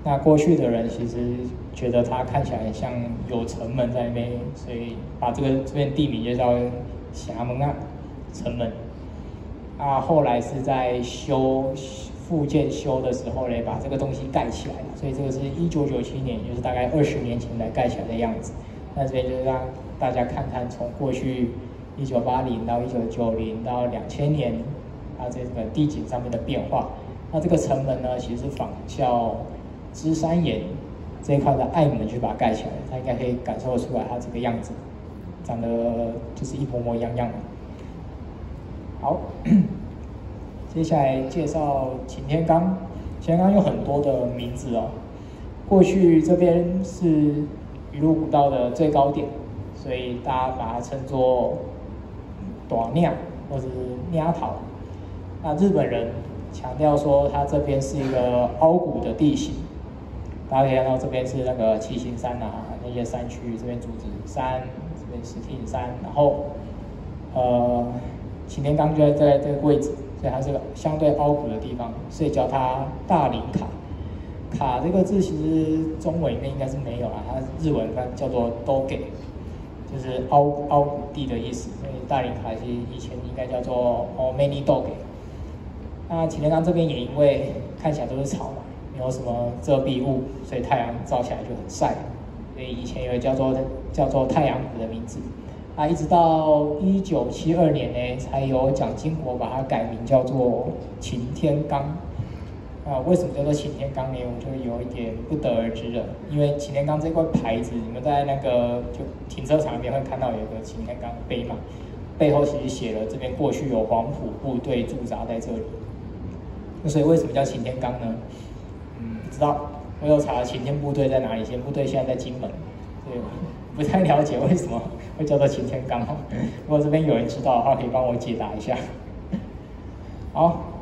那过去的人其实觉得它看起来像有城门在那边，所以把这边地名就叫霞门啊城门。后来是在复建修的时候呢，把这个东西盖起来了，所以这个是1997年，就是大概20年前才盖起来的样子。那这边就是让大家看看从过去1980到1990到2000年，这个地景上面的变化。那这个城门呢，其实是仿效芝山岩这一块的爱门去把它盖起来，它应该可以感受出来它这个样子，长得就是一模模一样样的。好，接下来介绍擎天岗。擎天岗有很多的名字哦。过去这边是鱼路古道的最高点，所以大家把它称作大鸟或者是鸟头。那日本人强调说，它这边是一个凹谷的地形。大家可以看到，这边是那个七星山啊，那些山区，这边竹子山，这边石亭山，然后擎天岗就在这个位置，所以它是个相对凹谷的地方，所以叫它大林卡。卡这个字其实中文里面应该是没有啦，它日文它叫做 doge， 就是凹谷地的意思，所以大林卡其实以前应该叫做 many doge。那擎天岗这边也因为看起来都是草嘛，没有什么遮蔽物，所以太阳照起来就很晒，所以以前有叫做太阳谷的名字。一直到1972年呢，才有蒋经国把它改名叫做擎天岗。为什么叫做擎天岗呢？我就有一点不得而知了。因为擎天岗这块牌子，你们在那个就停车场里面会看到有一个擎天岗碑嘛，背后其实写了这边过去有黄埔部队驻扎在这里。所以为什么叫擎天岗呢？不知道。我有查擎天部队在哪里，擎天部队现在在金门，所以不太了解为什么会叫做擎天岗。如果这边有人知道的话，可以帮我解答一下。好。